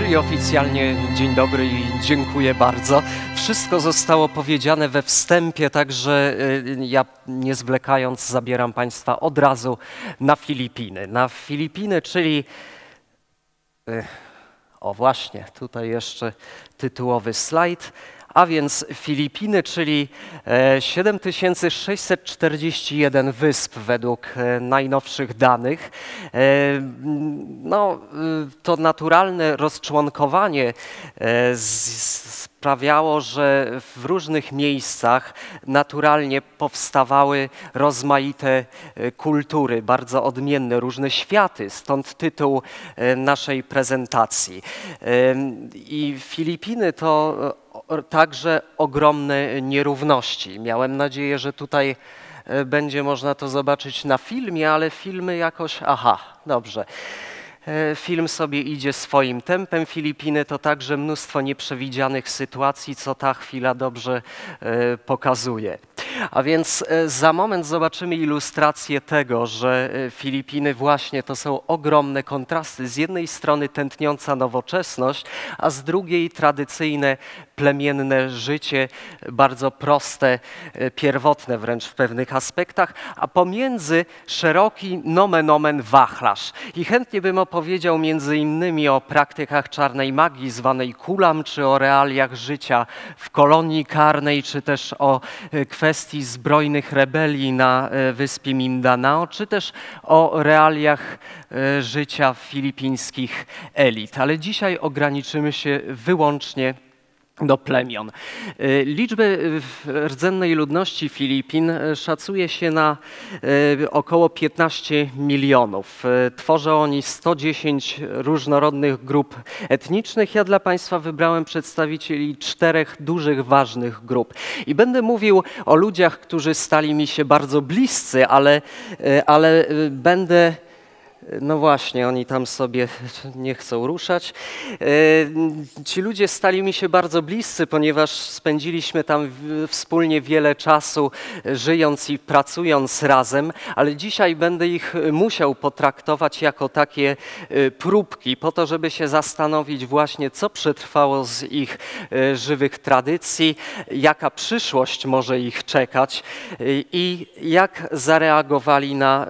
Czyli oficjalnie dzień dobry i dziękuję bardzo. Wszystko zostało powiedziane we wstępie, także ja nie zwlekając zabieram Państwa od razu na Filipiny. Na Filipiny, czyli... O właśnie, tutaj jeszcze tytułowy slajd. A więc Filipiny, czyli 7641 wysp według najnowszych danych. No, to naturalne rozczłonkowanie sprawiało, że w różnych miejscach naturalnie powstawały rozmaite kultury, bardzo odmienne, różne światy, stąd tytuł naszej prezentacji. I Filipiny to także ogromne nierówności. Miałem nadzieję, że tutaj będzie można to zobaczyć na filmie, ale filmy jakoś... Aha, dobrze. Film sobie idzie swoim tempem. Filipiny to także mnóstwo nieprzewidzianych sytuacji, co ta chwila dobrze pokazuje. A więc za moment zobaczymy ilustrację tego, że Filipiny właśnie to są ogromne kontrasty. Z jednej strony tętniąca nowoczesność, a z drugiej tradycyjne, plemienne życie, bardzo proste, pierwotne wręcz w pewnych aspektach, a pomiędzy szeroki nomen omen wachlarz. I chętnie bym opowiedział między innymi o praktykach czarnej magii zwanej kulam, czy o realiach życia w kolonii karnej, czy też o kwestii zbrojnych rebelii na wyspie Mindanao, czy też o realiach życia filipińskich elit. Ale dzisiaj ograniczymy się wyłącznie do plemion. Liczbę rdzennej ludności Filipin szacuje się na około 15 milionów. Tworzą oni 110 różnorodnych grup etnicznych. Ja dla Państwa wybrałem przedstawicieli 4 dużych, ważnych grup. I będę mówił o ludziach, którzy stali mi się bardzo bliscy, ale będę... No właśnie, oni tam sobie nie chcą ruszać. Ci ludzie stali mi się bardzo bliscy, ponieważ spędziliśmy tam wspólnie wiele czasu, żyjąc i pracując razem, ale dzisiaj będę ich musiał potraktować jako takie próbki, po to, żeby się zastanowić właśnie, co przetrwało z ich żywych tradycji, jaka przyszłość może ich czekać i jak zareagowali na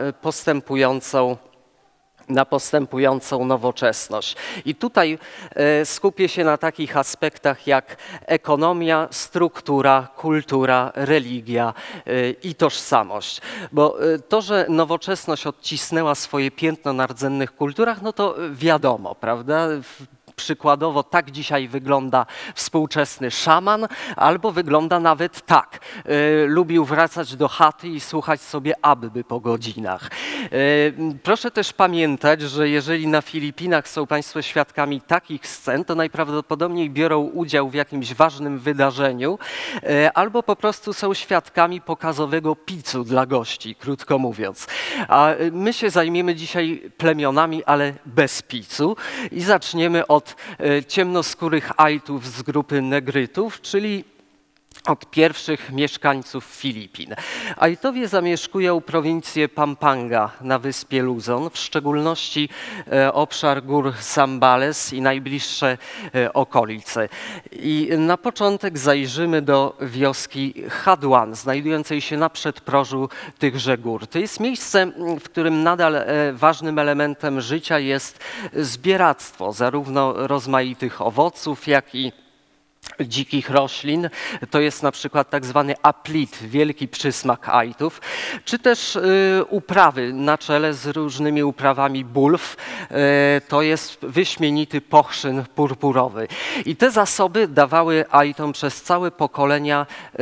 postępującą nowoczesność. I tutaj skupię się na takich aspektach jak ekonomia, struktura, kultura, religia i tożsamość. Bo to, że nowoczesność odcisnęła swoje piętno na rdzennych kulturach, no to wiadomo, prawda? Przykładowo tak dzisiaj wygląda współczesny szaman, albo wygląda nawet tak. Lubił wracać do chaty i słuchać sobie Abby po godzinach. Proszę też pamiętać, że jeżeli na Filipinach są Państwo świadkami takich scen, to najprawdopodobniej biorą udział w jakimś ważnym wydarzeniu, albo po prostu są świadkami pokazowego picu dla gości, krótko mówiąc. A my się zajmiemy dzisiaj plemionami, ale bez picu i zaczniemy od ciemnoskórych Aitów z grupy Negrytów, czyli od pierwszych mieszkańców Filipin. Aitowie zamieszkują prowincję Pampanga na wyspie Luzon, w szczególności obszar gór Zambales i najbliższe okolice. I na początek zajrzymy do wioski Haduan, znajdującej się na przedprożu tychże gór. To jest miejsce, w którym nadal ważnym elementem życia jest zbieractwo, zarówno rozmaitych owoców, jak i dzikich roślin. To jest na przykład tak zwany aplit, wielki przysmak Aitów, czy też uprawy na czele z różnymi uprawami bulw. To jest wyśmienity pochrzyn purpurowy. I te zasoby dawały Aitom przez całe pokolenia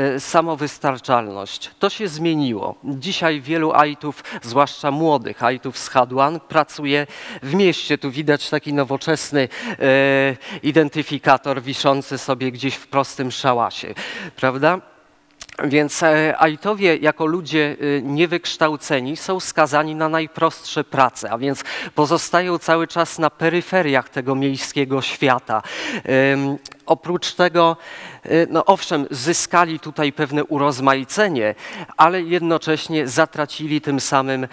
samowystarczalność. To się zmieniło. Dzisiaj wielu Aitów, zwłaszcza młodych Aitów z Haduan, pracuje w mieście. Tu widać taki nowoczesny identyfikator wiszący sobie gdzieś w prostym szałasie, prawda? Więc Aitowie jako ludzie niewykształceni są skazani na najprostsze prace, a więc pozostają cały czas na peryferiach tego miejskiego świata. Oprócz tego, no owszem, zyskali tutaj pewne urozmaicenie, ale jednocześnie zatracili tym samym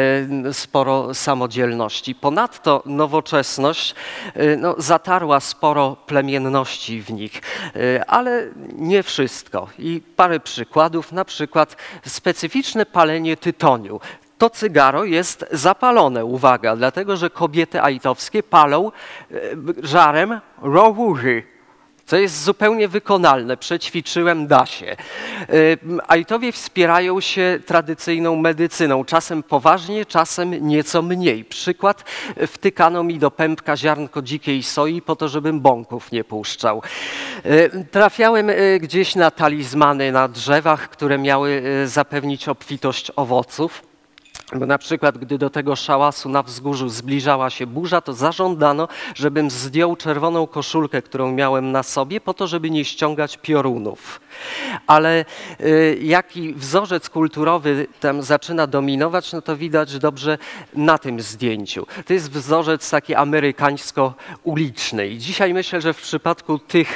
sporo samodzielności. Ponadto nowoczesność no, zatarła sporo plemienności w nich, ale nie wszystko. I parę przykładów, na przykład specyficzne palenie tytoniu. To cygaro jest zapalone, uwaga, dlatego że kobiety ajtowskie palą żarem rohury, co jest zupełnie wykonalne. Przećwiczyłem, da się. Ajtowie wspierają się tradycyjną medycyną, czasem poważnie, czasem nieco mniej. Przykład, wtykano mi do pępka ziarnko dzikiej soi po to, żebym bąków nie puszczał. Trafiałem gdzieś na talizmany na drzewach, które miały zapewnić obfitość owoców. Bo na przykład, gdy do tego szałasu na wzgórzu zbliżała się burza, to zażądano, żebym zdjął czerwoną koszulkę, którą miałem na sobie, po to, żeby nie ściągać piorunów. Ale jaki wzorzec kulturowy tam zaczyna dominować, no to widać dobrze na tym zdjęciu. To jest wzorzec taki amerykańsko-uliczny. I dzisiaj myślę, że w przypadku tych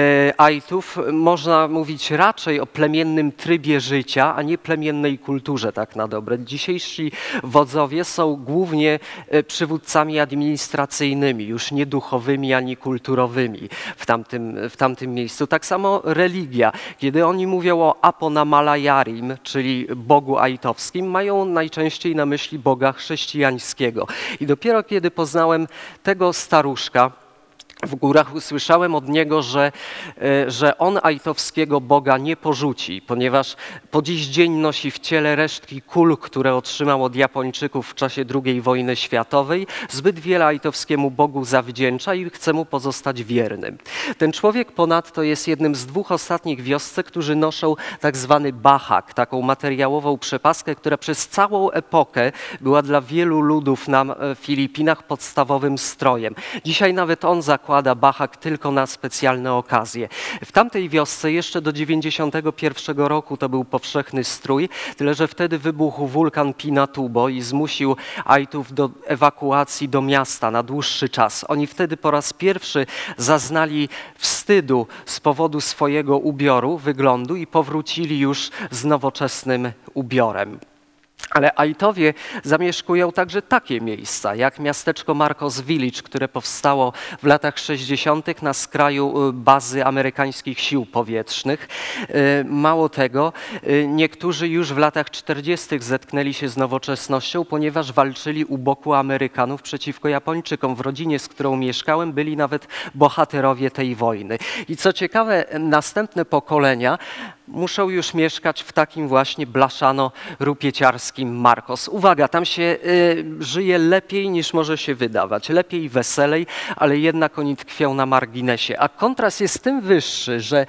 Ajtów można mówić raczej o plemiennym trybie życia, a nie plemiennej kulturze tak na dobre. Dzisiejsi wodzowie są głównie przywódcami administracyjnymi, już nie duchowymi ani kulturowymi w tamtym miejscu. Tak samo religia. Kiedy oni mówią o Aponamalayarim, czyli Bogu ajtowskim, mają najczęściej na myśli Boga chrześcijańskiego. I dopiero kiedy poznałem tego staruszka w górach, usłyszałem od niego, że on ajtowskiego Boga nie porzuci, ponieważ po dziś dzień nosi w ciele resztki kul, które otrzymał od Japończyków w czasie II wojny światowej. Zbyt wiele ajtowskiemu Bogu zawdzięcza i chce mu pozostać wiernym. Ten człowiek ponadto jest jednym z 2 ostatnich w wiosce, którzy noszą tak zwany bahak, taką materiałową przepaskę, która przez całą epokę była dla wielu ludów na Filipinach podstawowym strojem. Dzisiaj nawet on zakłada bahak tylko na specjalne okazje. W tamtej wiosce jeszcze do 1991 roku to był powszechny strój, tyle że wtedy wybuchł wulkan Pinatubo i zmusił Ajtów do ewakuacji do miasta na dłuższy czas. Oni wtedy po raz pierwszy zaznali wstydu z powodu swojego ubioru, wyglądu i powrócili już z nowoczesnym ubiorem. Ale Ajtowie zamieszkują także takie miejsca, jak miasteczko Marcos Village, które powstało w latach 60. na skraju bazy amerykańskich sił powietrznych. Mało tego, niektórzy już w latach 40. zetknęli się z nowoczesnością, ponieważ walczyli u boku Amerykanów przeciwko Japończykom. W rodzinie, z którą mieszkałem, byli nawet bohaterowie tej wojny. I co ciekawe, następne pokolenia muszą już mieszkać w takim właśnie blaszano-rupieciarskim Marcos. Uwaga, tam się żyje lepiej niż może się wydawać, lepiej, weselej, ale jednak oni tkwią na marginesie. A kontrast jest tym wyższy, że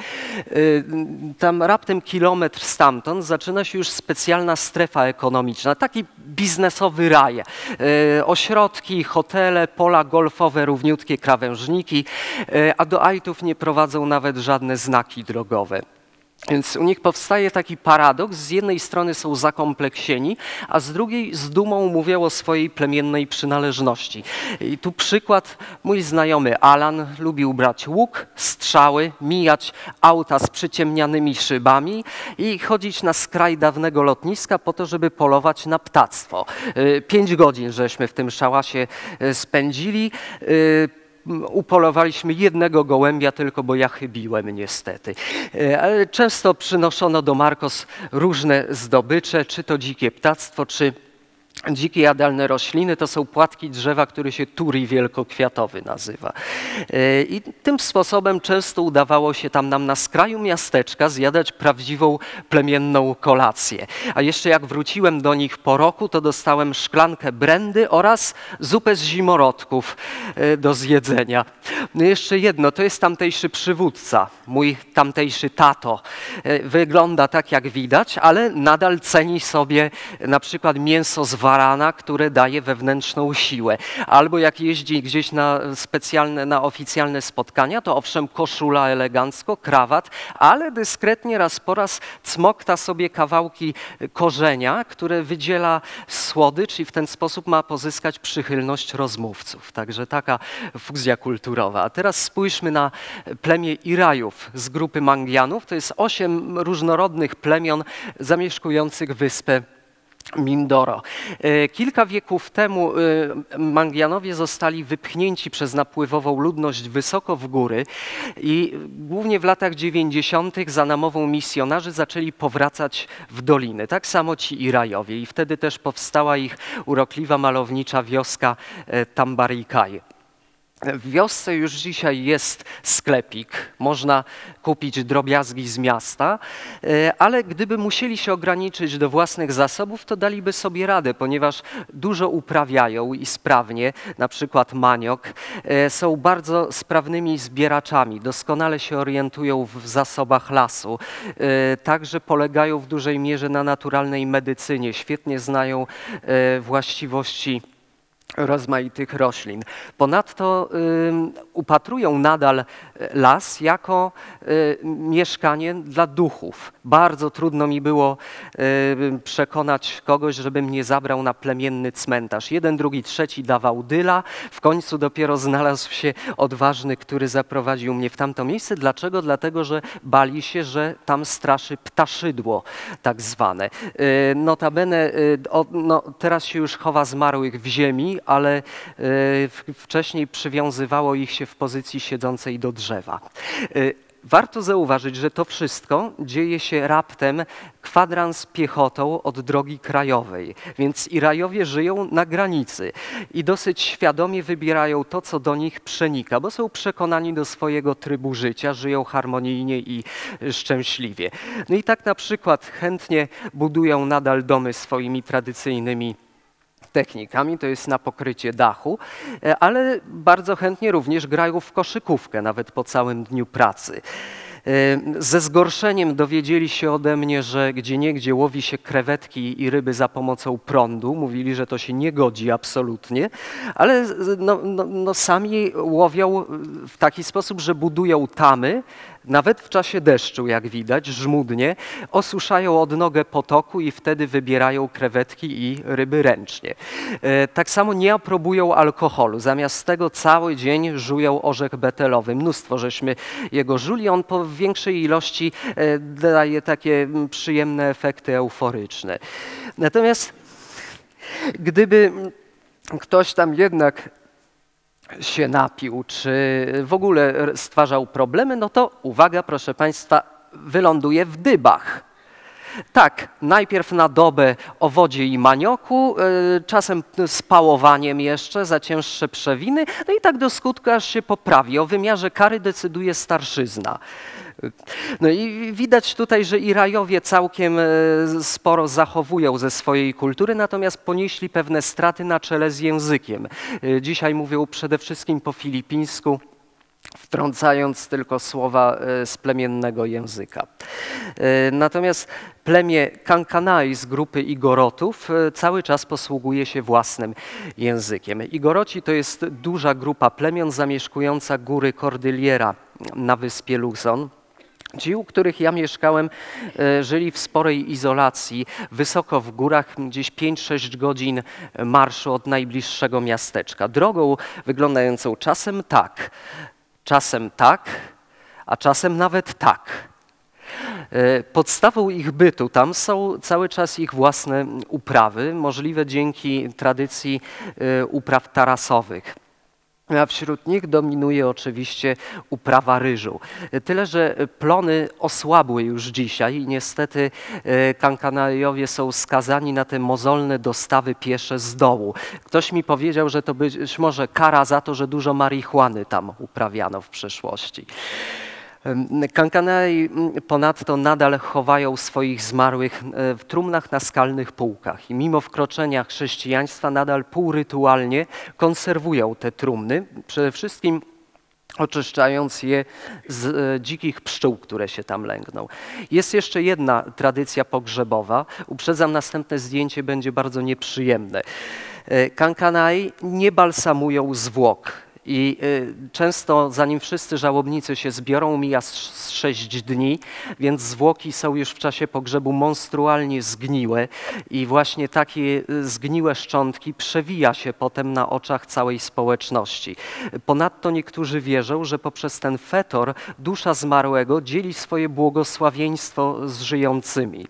tam raptem kilometr stamtąd zaczyna się już specjalna strefa ekonomiczna, taki biznesowy raj. Ośrodki, hotele, pola golfowe, równiutkie krawężniki, a do Ajtów nie prowadzą nawet żadne znaki drogowe. Więc u nich powstaje taki paradoks, z jednej strony są zakompleksieni, a z drugiej z dumą mówią o swojej plemiennej przynależności. I tu przykład, mój znajomy Alan lubił brać łuk, strzały, mijać auta z przyciemnianymi szybami i chodzić na skraj dawnego lotniska po to, żeby polować na ptactwo. 5 godzin żeśmy w tym szałasie spędzili. Upolowaliśmy jednego gołębia tylko, bo ja chybiłem niestety. Ale często przynoszono do Marcos różne zdobycze, czy to dzikie ptactwo, czy dzikie jadalne rośliny. To są płatki drzewa, który się turi wielkokwiatowy nazywa. I tym sposobem często udawało się tam nam na skraju miasteczka zjadać prawdziwą plemienną kolację. A jeszcze jak wróciłem do nich po roku, to dostałem szklankę brandy oraz zupę z zimorodków do zjedzenia. No jeszcze jedno, to jest tamtejszy przywódca, mój tamtejszy tato. Wygląda tak jak widać, ale nadal ceni sobie na przykład mięso z warana, które daje wewnętrzną siłę. Albo jak jeździ gdzieś na specjalne, oficjalne spotkania, to owszem koszula elegancko, krawat, ale dyskretnie raz po raz cmokta sobie kawałki korzenia, które wydziela słodycz i w ten sposób ma pozyskać przychylność rozmówców. Także taka fuzja kulturowa. A teraz spójrzmy na plemię Irajów z grupy Mangianów. To jest 8 różnorodnych plemion zamieszkujących wyspę Mindoro. Kilka wieków temu Mangianowie zostali wypchnięci przez napływową ludność wysoko w góry i głównie w latach 90. za namową misjonarzy zaczęli powracać w doliny. Tak samo ci Irajowie i wtedy też powstała ich urokliwa, malownicza wioska Tambarikaj. W wiosce już dzisiaj jest sklepik, można kupić drobiazgi z miasta, ale gdyby musieli się ograniczyć do własnych zasobów, to daliby sobie radę, ponieważ dużo uprawiają i sprawnie, na przykład maniok, są bardzo sprawnymi zbieraczami, doskonale się orientują w zasobach lasu, także polegają w dużej mierze na naturalnej medycynie, świetnie znają właściwości rozmaitych roślin. Ponadto upatrują nadal las jako mieszkanie dla duchów. Bardzo trudno mi było przekonać kogoś, żebym nie zabrał na plemienny cmentarz. Jeden, drugi, trzeci dawał dyla. W końcu dopiero znalazł się odważny, który zaprowadził mnie w tamto miejsce. Dlaczego? Dlatego, że bali się, że tam straszy ptaszydło tak zwane. Notabene teraz się już chowa zmarłych w ziemi, ale wcześniej przywiązywało ich się w pozycji siedzącej do drzewa. Warto zauważyć, że to wszystko dzieje się raptem kwadrans piechotą od drogi krajowej, więc Irajowie żyją na granicy i dosyć świadomie wybierają to, co do nich przenika, bo są przekonani do swojego trybu życia, żyją harmonijnie i szczęśliwie. No i tak na przykład chętnie budują nadal domy swoimi tradycyjnymi technikami, to jest na pokrycie dachu, ale bardzo chętnie również grają w koszykówkę, nawet po całym dniu pracy. Ze zgorszeniem dowiedzieli się ode mnie, że gdzieniegdzie łowi się krewetki i ryby za pomocą prądu. Mówili, że to się nie godzi absolutnie, ale sami łowią w taki sposób, że budują tamy, nawet w czasie deszczu, jak widać, żmudnie, osuszają odnogę potoku i wtedy wybierają krewetki i ryby ręcznie. Tak samo nie aprobują alkoholu. Zamiast tego cały dzień żują orzech betelowy. Mnóstwo żeśmy jego żuli. On po większej ilości daje takie przyjemne efekty euforyczne. Natomiast gdyby ktoś tam jednak się napił, czy w ogóle stwarzał problemy, no to uwaga, proszę Państwa, wyląduje w dybach. Tak, najpierw na dobę o wodzie i manioku, czasem z pałowaniem jeszcze za cięższe przewiny, no i tak do skutku aż się poprawi. O wymiarze kary decyduje starszyzna. No i widać tutaj, że Irajowie całkiem sporo zachowują ze swojej kultury, natomiast ponieśli pewne straty na czele z językiem. Dzisiaj mówią przede wszystkim po filipińsku, wtrącając tylko słowa z plemiennego języka. Natomiast plemię Kankanai z grupy Igorotów cały czas posługuje się własnym językiem. Igoroci to jest duża grupa plemion zamieszkująca góry Kordyliera na wyspie Luzon. Ci, u których ja mieszkałem, żyli w sporej izolacji, wysoko w górach, gdzieś 5-6 godzin marszu od najbliższego miasteczka. Drogą wyglądającą czasem tak, a czasem nawet tak. Podstawą ich bytu tam są cały czas ich własne uprawy, możliwe dzięki tradycji upraw tarasowych. A wśród nich dominuje oczywiście uprawa ryżu. Tyle, że plony osłabły już dzisiaj i niestety Kankanajowie są skazani na te mozolne dostawy piesze z dołu. Ktoś mi powiedział, że to być może kara za to, że dużo marihuany tam uprawiano w przeszłości. Kankanai ponadto nadal chowają swoich zmarłych w trumnach na skalnych półkach i mimo wkroczenia chrześcijaństwa nadal półrytualnie konserwują te trumny. Przede wszystkim oczyszczając je z dzikich pszczół, które się tam lęgną. Jest jeszcze jedna tradycja pogrzebowa. Uprzedzam, następne zdjęcie będzie bardzo nieprzyjemne. Kankanai nie balsamują zwłok. I często, zanim wszyscy żałobnicy się zbiorą, mija 6 dni, więc zwłoki są już w czasie pogrzebu monstrualnie zgniłe i właśnie takie zgniłe szczątki przewija się potem na oczach całej społeczności. Ponadto niektórzy wierzą, że poprzez ten fetor dusza zmarłego dzieli swoje błogosławieństwo z żyjącymi.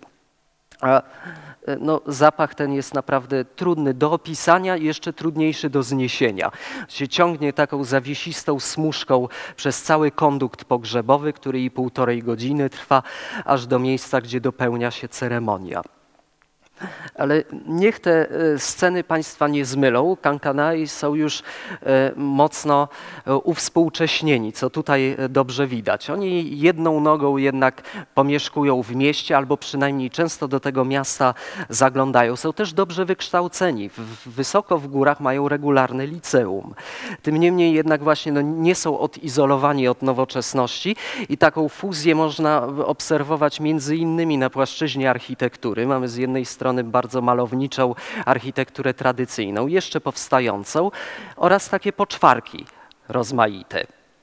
No, zapach ten jest naprawdę trudny do opisania i jeszcze trudniejszy do zniesienia. Się ciągnie taką zawiesistą smużką przez cały kondukt pogrzebowy, który i 1,5 godziny trwa, aż do miejsca, gdzie dopełnia się ceremonia. Ale niech te sceny Państwa nie zmylą. Kankanai są już mocno uwspółcześnieni, co tutaj dobrze widać. Oni jedną nogą jednak pomieszkują w mieście, albo przynajmniej często do tego miasta zaglądają. Są też dobrze wykształceni. Wysoko w górach mają regularne liceum. Tym niemniej jednak właśnie nie są odizolowani od nowoczesności i taką fuzję można obserwować między innymi na płaszczyźnie architektury. Mamy z jednej strony bardzo malowniczą architekturę tradycyjną, jeszcze powstającą, oraz takie poczwarki rozmaite.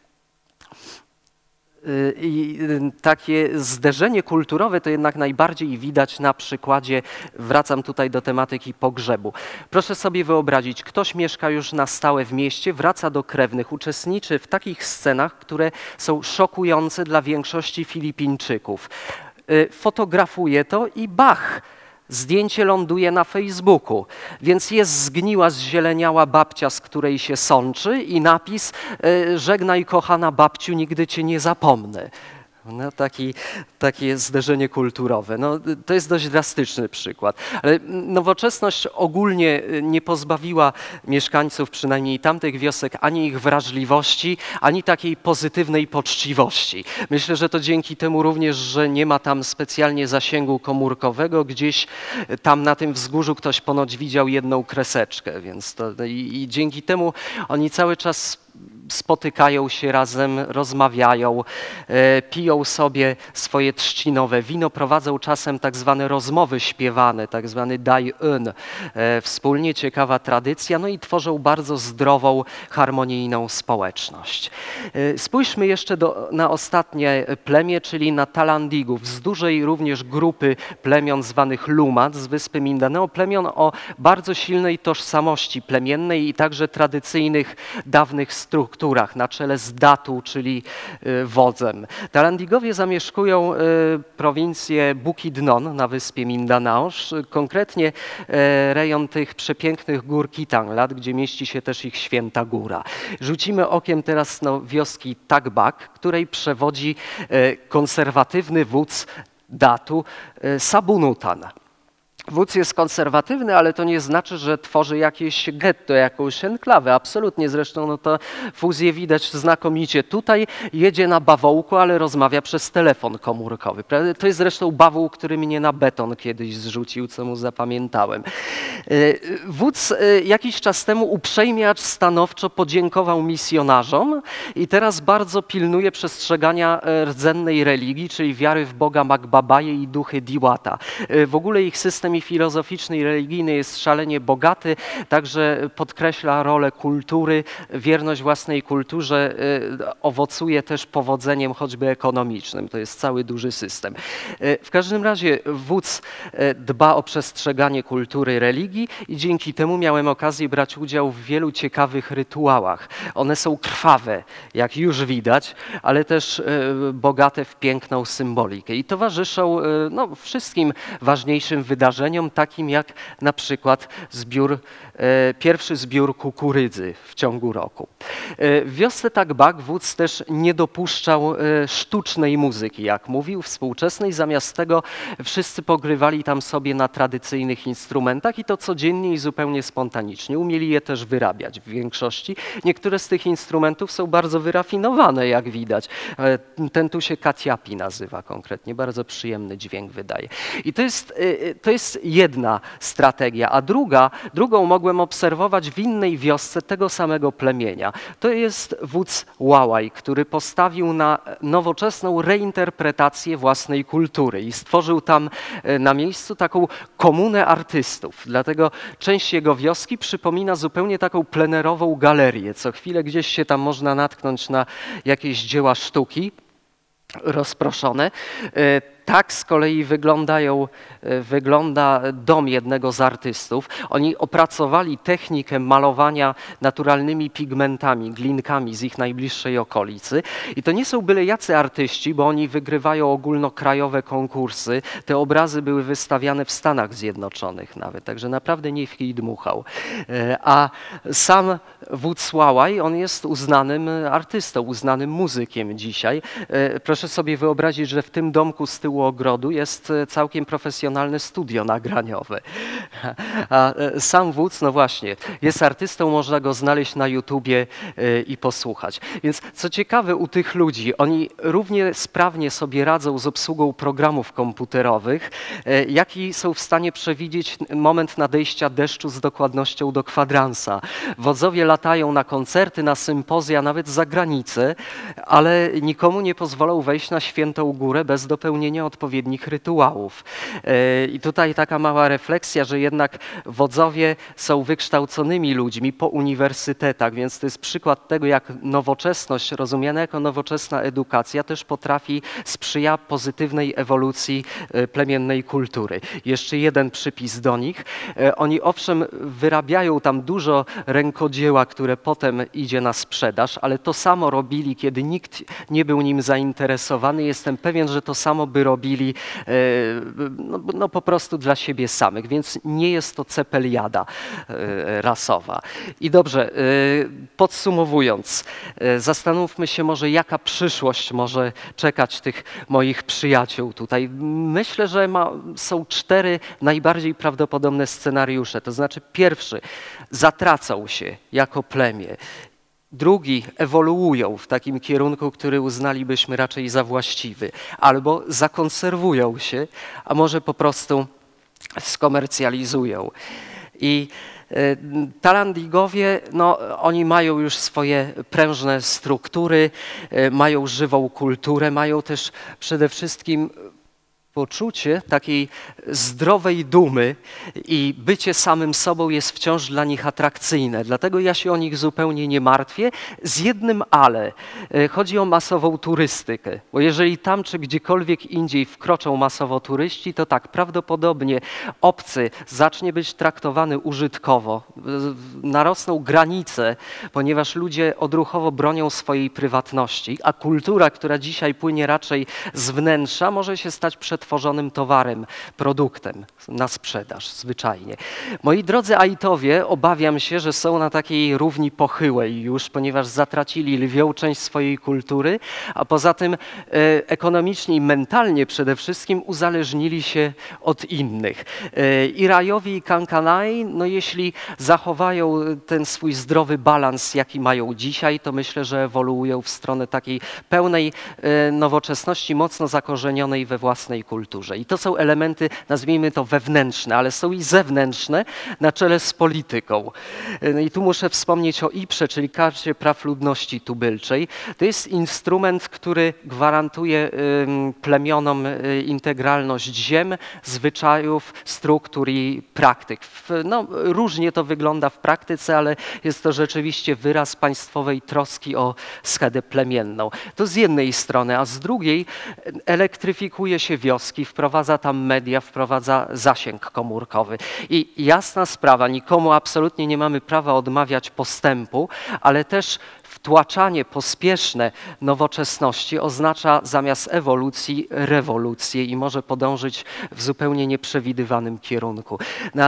I takie zderzenie kulturowe to jednak najbardziej widać na przykładzie, wracam tutaj do tematyki pogrzebu. Proszę sobie wyobrazić, ktoś mieszka już na stałe w mieście, wraca do krewnych, uczestniczy w takich scenach, które są szokujące dla większości Filipińczyków. Fotografuje to i bach! Zdjęcie ląduje na Facebooku, więc jest zgniła, zzieleniała babcia, z której się sączy i napis „Żegnaj kochana babciu, nigdy cię nie zapomnę”. No, takie zderzenie kulturowe. No, to jest dość drastyczny przykład. Ale nowoczesność ogólnie nie pozbawiła mieszkańców, przynajmniej tamtych wiosek, ani ich wrażliwości, ani takiej pozytywnej poczciwości. Myślę, że to dzięki temu również, że nie ma tam specjalnie zasięgu komórkowego. Gdzieś tam na tym wzgórzu ktoś ponoć widział jedną kreseczkę, więc i dzięki temu oni cały czas spotykają się razem, rozmawiają, piją sobie swoje trzcinowe wino, prowadzą czasem tak zwane rozmowy śpiewane, tak zwany dai-un, wspólnie, ciekawa tradycja, no i tworzą bardzo zdrową, harmonijną społeczność. Spójrzmy jeszcze na ostatnie plemię, czyli na Talandigów, z dużej również grupy plemion zwanych Lumat z wyspy Mindanao, plemion o bardzo silnej tożsamości plemiennej i także tradycyjnych, dawnych strukturach, na czele z Datu, czyli wodzem. Talandigowie zamieszkują prowincję Bukidnon na wyspie Mindanao, konkretnie rejon tych przepięknych gór Kitanglat, gdzie mieści się też ich święta góra. Rzucimy okiem teraz na wioski Tagbak, której przewodzi konserwatywny wódz Datu, Sabunutan. Wódz jest konserwatywny, ale to nie znaczy, że tworzy jakieś getto, jakąś enklawę. Absolutnie. Zresztą no to fuzję widać znakomicie. Tutaj jedzie na bawołku, ale rozmawia przez telefon komórkowy. To jest zresztą bawoł, który mnie na beton kiedyś zrzucił, co mu zapamiętałem. Wódz jakiś czas temu uprzejmie, acz stanowczo podziękował misjonarzom i teraz bardzo pilnuje przestrzegania rdzennej religii, czyli wiary w Boga Magbabaje i duchy Diwata. W ogóle ich system filozoficzny i religijny jest szalenie bogaty, także podkreśla rolę kultury, wierność własnej kulturze owocuje też powodzeniem choćby ekonomicznym. To jest cały duży system. W każdym razie wódz dba o przestrzeganie kultury, religii i dzięki temu miałem okazję brać udział w wielu ciekawych rytuałach. One są krwawe, jak już widać, ale też bogate w piękną symbolikę i towarzyszą no, wszystkim ważniejszym wydarzeniom, takim jak na przykład pierwszy zbiór kukurydzy w ciągu roku. W wiosce Tagbak wódz też nie dopuszczał sztucznej muzyki, jak mówił, współczesnej. Zamiast tego wszyscy pogrywali tam sobie na tradycyjnych instrumentach i to codziennie i zupełnie spontanicznie. Umieli je też wyrabiać w większości. Niektóre z tych instrumentów są bardzo wyrafinowane, jak widać. Ten tu się katiapi nazywa konkretnie. Bardzo przyjemny dźwięk wydaje. I to jest jest jedna strategia, a drugą mogłem obserwować w innej wiosce tego samego plemienia. To jest wódz Łałaj, który postawił na nowoczesną reinterpretację własnej kultury i stworzył tam na miejscu taką komunę artystów. Dlatego część jego wioski przypomina zupełnie taką plenerową galerię. Co chwilę gdzieś się tam można natknąć na jakieś dzieła sztuki rozproszone. Tak z kolei wygląda dom jednego z artystów. Oni opracowali technikę malowania naturalnymi pigmentami, glinkami z ich najbliższej okolicy. I to nie są byle jacy artyści, bo oni wygrywają ogólnokrajowe konkursy. Te obrazy były wystawiane w Stanach Zjednoczonych nawet, także naprawdę nie w kij dmuchał. A sam wódz Łałaj, on jest uznanym artystą, uznanym muzykiem dzisiaj. Proszę sobie wyobrazić, że w tym domku z tyłu ogrodu jest całkiem profesjonalne studio nagraniowe. A sam wódz, no właśnie, jest artystą, można go znaleźć na YouTubie i posłuchać. Więc co ciekawe u tych ludzi, oni równie sprawnie sobie radzą z obsługą programów komputerowych, jak i są w stanie przewidzieć moment nadejścia deszczu z dokładnością do kwadransa. Wodzowie latają na koncerty, na sympozja, nawet za granicę, ale nikomu nie pozwolą wejść na Świętą Górę bez dopełnienia odpowiednich rytuałów. I tutaj taka mała refleksja, że jednak wodzowie są wykształconymi ludźmi po uniwersytetach, więc to jest przykład tego, jak nowoczesność, rozumiana jako nowoczesna edukacja, też sprzyja pozytywnej ewolucji plemiennej kultury. Jeszcze jeden przypis do nich. Oni owszem wyrabiają tam dużo rękodzieła, które potem idzie na sprzedaż, ale to samo robili, kiedy nikt nie był nim zainteresowany. Jestem pewien, że to samo by robili no po prostu dla siebie samych, więc nie jest to cepeliada rasowa. I dobrze, podsumowując, zastanówmy się może, jaka przyszłość może czekać tych moich przyjaciół tutaj. Myślę, że są 4 najbardziej prawdopodobne scenariusze. To znaczy pierwszy, zatracą się jako plemię. Drugi, ewoluują w takim kierunku, który uznalibyśmy raczej za właściwy. Albo zakonserwują się, a może po prostu skomercjalizują. I Talandigowie, no, oni mają już swoje prężne struktury, mają żywą kulturę, mają też przede wszystkim poczucie takiej zdrowej dumy i bycie samym sobą jest wciąż dla nich atrakcyjne. Dlatego ja się o nich zupełnie nie martwię. Z jednym ale. Chodzi o masową turystykę. Bo jeżeli tam czy gdziekolwiek indziej wkroczą masowo turyści, to tak, prawdopodobnie obcy zacznie być traktowany użytkowo. Narosną granice, ponieważ ludzie odruchowo bronią swojej prywatności, a kultura, która dzisiaj płynie raczej z wnętrza, może się stać przetworzonym towarem, produktem na sprzedaż, zwyczajnie. Moi drodzy Aitowie, obawiam się, że są na takiej równi pochyłej już, ponieważ zatracili lwią część swojej kultury, a poza tym ekonomicznie i mentalnie przede wszystkim uzależnili się od innych. I Rajowi i Kankanai, no jeśli zachowają ten swój zdrowy balans, jaki mają dzisiaj, to myślę, że ewoluują w stronę takiej pełnej nowoczesności, mocno zakorzenionej we własnej kulturze. I to są elementy, nazwijmy to wewnętrzne, ale są i zewnętrzne na czele z polityką. No i tu muszę wspomnieć o IPRze, czyli Karcie Praw Ludności Tubylczej. To jest instrument, który gwarantuje plemionom integralność ziem, zwyczajów, struktur i praktyk. No, różnie to wygląda w praktyce, ale jest to rzeczywiście wyraz państwowej troski o schedę plemienną. To z jednej strony, a z drugiej elektryfikuje się wioski, wprowadza tam media, wprowadza zasięg komórkowy. I jasna sprawa, nikomu absolutnie nie mamy prawa odmawiać postępu, ale też wtłaczanie pospieszne nowoczesności oznacza zamiast ewolucji rewolucję i może podążyć w zupełnie nieprzewidywanym kierunku.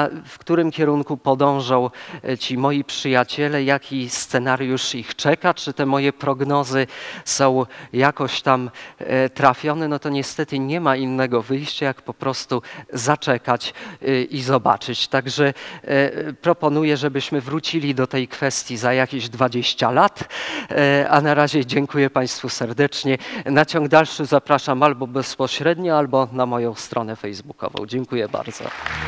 W którym kierunku podążą ci moi przyjaciele, jaki scenariusz ich czeka, czy te moje prognozy są jakoś tam trafione, no to niestety nie ma innego wyjścia, jak po prostu zaczekać i zobaczyć. Także proponuję, żebyśmy wrócili do tej kwestii za jakieś 20 lat. A na razie dziękuję Państwu serdecznie. Na ciąg dalszy zapraszam albo bezpośrednio, albo na moją stronę facebookową. Dziękuję bardzo.